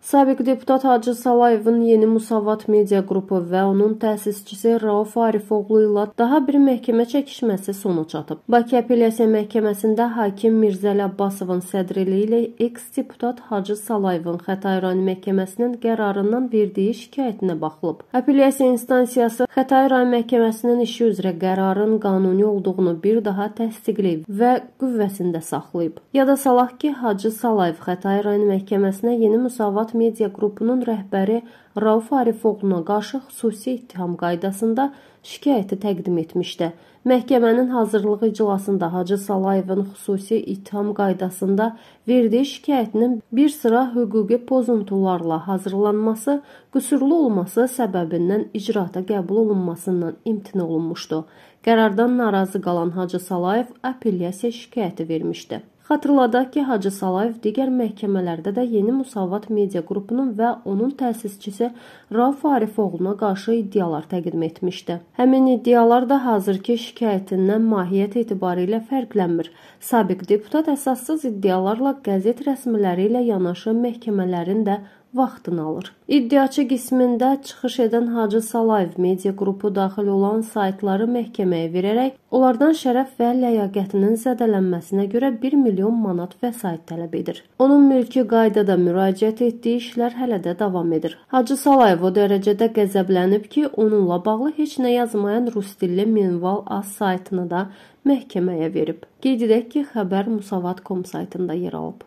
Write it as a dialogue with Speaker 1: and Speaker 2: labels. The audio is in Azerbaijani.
Speaker 1: Sabiq deputat Hacı Salayevin Yeni Musavat Media Qrupu və onun təsisçisi Rauf Arifoğlu ilə daha bir məhkəmə çəkişməsi sona çatıb. Bakı Apellyasiya Məhkəməsində hakim Mirzəli Abbasovun sədrliyi ilə eks-deputat Hacı Salayevin Xətai rayon məhkəməsinin qərarından verdiyi şikayətinə baxılıb. Apellyasiya instansiyası Xətai rayon məhkəməsinin işi üzrə qərarın qanuni olduğunu bir daha təsdiqləyib və qüvvəsində saxlayıb. Yada salaq ki, Hacı Salayev Xətai rayon məhkəməsinə Yeni Musavat Media Qrupunun rəhbəri Rauf Arifoğluna qarşı xüsusi ittiham qaydasında şikayəti təqdim etmişdi. Məhkəmənin hazırlığı iclasında Hacı Salayevin xüsusi ittiham qaydasında verdiyi şikayətinin bir sıra hüquqi pozuntularla hazırlanması, qüsurlu olması səbəbindən icraata qəbul olunmasından imtina olunmuşdu. Qərardan narazı qalan Hacı Salayev apellyasiya şikayəti vermişdi. Xatırladaq ki, Hacı Salayev digər məhkəmələrdə də Yeni Musavat Media Qrupunun və onun təsisçisi Rauf Arifoğluna qarşı iddialar təqdim etmişdi. Həmin iddialar da hazırki şikayətindən mahiyyət etibarilə fərqlənmir. Sabiq deputat əsassız iddialarla qəzet rəsmiləri ilə yanaşı məhkəmələrin də vaxtını alır. İddiaçı qismində çıxış edən Hacı Salayev Media Qrupu daxil olan saytları məhkəməyə verərək onlardan şərəf və ləyaqətinin zədələnməsinə görə 1 milyon manat vəsait tələb edir. Onun mülki qaydada müraciət etdiyi işlər hələ də davam edir. Hacı Salayev o dərəcədə qəzəblənib ki, onunla bağlı heç nə yazmayan rus dilli Minval Az saytını da məhkəməyə verib. Qeyd edək ki, xəbər Musavat.com saytında yer alıb.